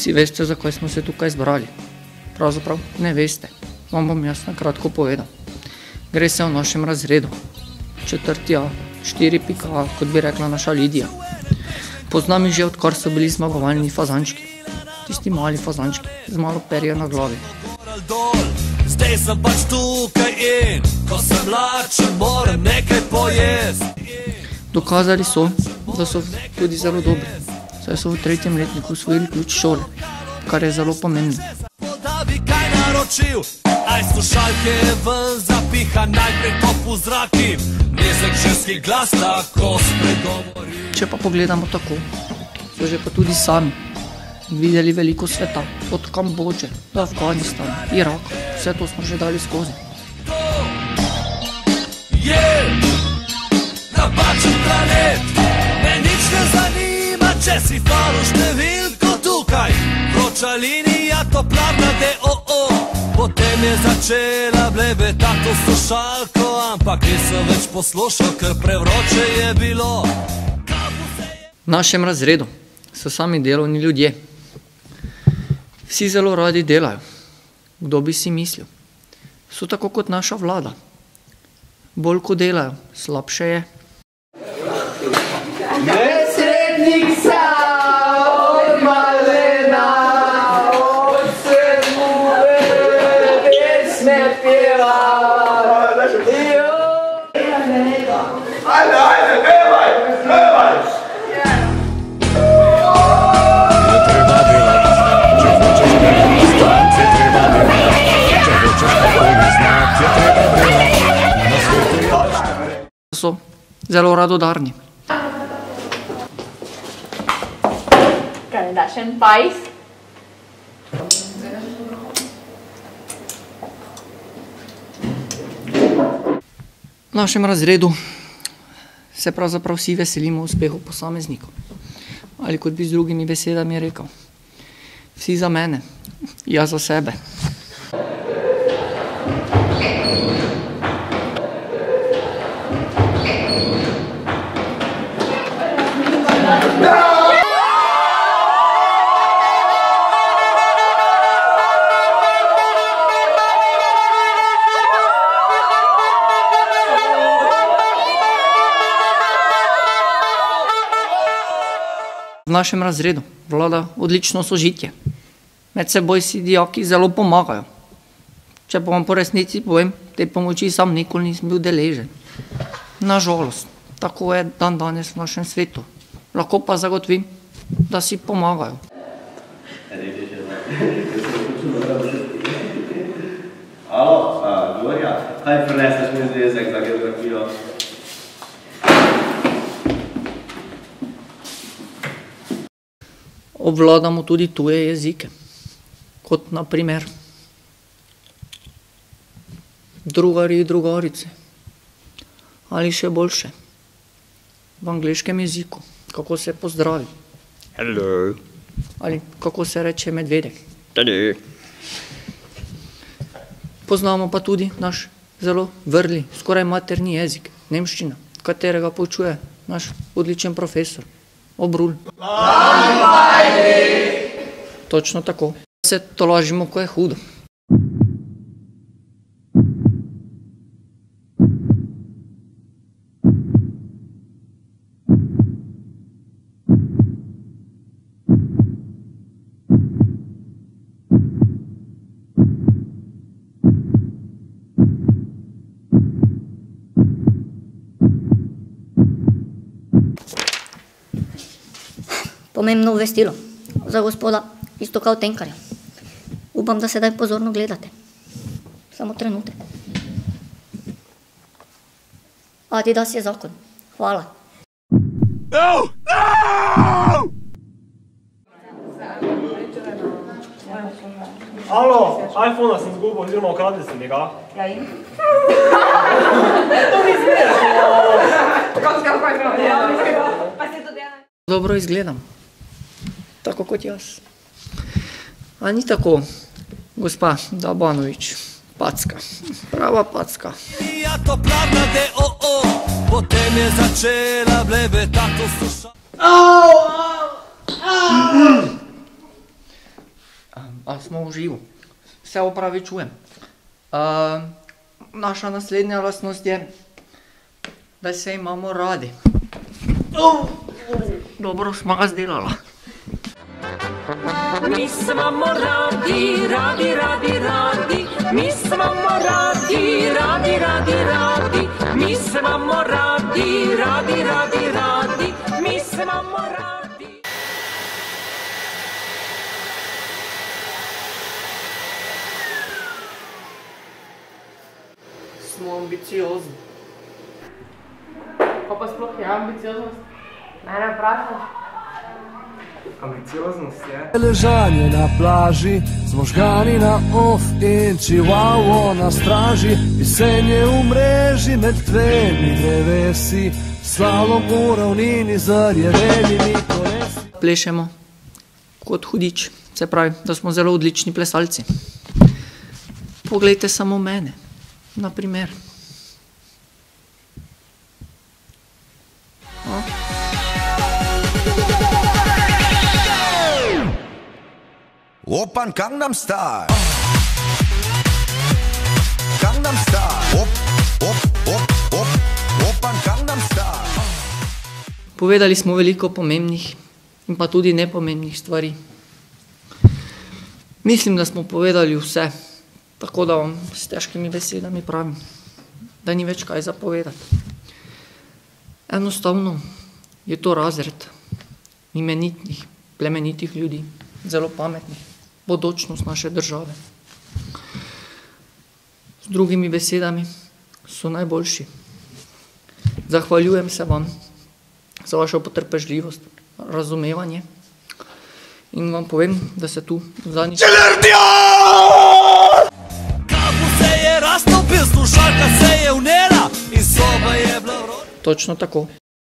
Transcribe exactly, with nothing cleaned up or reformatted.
Vsi veste, zakaj smo se tukaj zbrali. Pravzaprav ne veste. Vam bom jaz na kratko povedal. Gre se v našem razredu. Četrti A, štiri pika A, kot bi rekla naša Lidija. Poznam jih že, odkar so bili zmagovalni fazančki. Tisti mali fazančki, z malo perja na glavi. Zdaj sem pač tukaj in, ko sem mlad, če moram nekaj pojest. Dokazali so, da so tudi zelo dobri. Saj so v tretjem letniku osvojili ključ šole, kar je zelo pomembno. Da bi kaj naročil, aj slušalke ven zapiha, najprej top v zraki, nizek ženski glas tako spregovori. Če pa pogledamo tako, so že pa tudi sami videli veliko sveta, od Kambodže do Afganistana, Iraka, vse to smo že dali skozi. To je napačen planet, me nič ne zanima, če si falo številko tukaj, vroča linija, toplarna D O O, potem je začela blebetati v slušalko, ampak nisem več poslušal, ker prevroče je bilo. V našem razredu so sami delovni ljudje. Vsi zelo radi delajo. Kdo bi si mislil? So tako kot naša vlada. Bolj ko delajo, slabše je. Nesrednik sa od malena, od sedmove pesme pjeva. Ajde, ajde, pevaj, pevaj! So zelo radodarni. Kaj daš en pajs? V našem razredu se pravzaprav vsi veselimo uspehu posameznikov. Ali kot bi z drugimi besedami rekel, vsi za mene, jaz za sebe. V našem razredu vlada odlično sožitje. Med seboj si dijaki zelo pomagajo. Če pa vam po resnici povem, te pomoči sam nikoli nisem bil deležen. Nažalost, tako je dan danes v našem svetu. Lahko pa zagotovim, da si pomagajo. Alo, Gloria, kaj prineseš mi zvezek za geografijo? Obvladamo tudi tuje jezike, kot na primer drugari in drugarice, ali še boljše, v angleškem jeziku, kako se pozdravi. Hello. Ali kako se reče medvedek. Tadi. Poznamo pa tudi naš zelo vrli, skoraj materni jezik, nemščina, katerega poučuje naš odličen profesor. Obrul. Točno tako. Se tolažimo, ko je hudo. Pomembno obvestilo za gospoda Iztoka Otenkarja. Upam, da sedaj pozorno gledate. Samo trenutek. Adidas je zakon. Hvala. No! No! Alo, iPhone-a sem zgubil, oziroma ukradli ste mi ga. Ja in? To ni smešno! Kako se pa imel? Pa se to dela? Dobro izgledam. Tako kot jaz. A ni tako, gospa Dabanovič, packa, prava packa. Potem je začela blebetati v slušalko. Au, au, au! Ali smo v živu? Se opravičujem. Uh, naša naslednja lastnost je, da se imamo radi. Uh, dobro smo ga zdelala. Mi se imamo radi, radi, radi, radi. Mi se imamo radi, radi, radi, radi. Mi se imamo radi, radi, radi, radi. Mi se imamo radi. Smo ambiciozni. Pa pa sploh je ambicioznost? Mene vprašaš? Ambicioznost je. Ležanje na plaži, zmožgani na off in čivavo na straži, pisenje v mreži med dvemi drevesi, slalom v ravnini z rjevenimi kolesi. Plešemo kot hudič, se pravi, da smo zelo odlični plesalci. Poglejte samo mene, na primer. No. Open Gangnam Style. Gangnam Style. Op, op, op, op. Open Gangnam Style. Povedali smo veliko pomembnih in pa tudi nepomembnih stvari. Mislim, da smo povedali vse, tako da vam s težkimi besedami pravim, da ni več kaj zapovedati. Enostavno je to razred imenitnih, plemenitih ljudi, zelo pametnih, bodočnost naše države. Z drugimi besedami so najboljši. Zahvaljujem se vam za vašo potrpežljivost, razumevanje in vam povem, da se tu v zadnjih... Kako se je raztopil, slušalka se je vnela in soba je bila... Točno tako.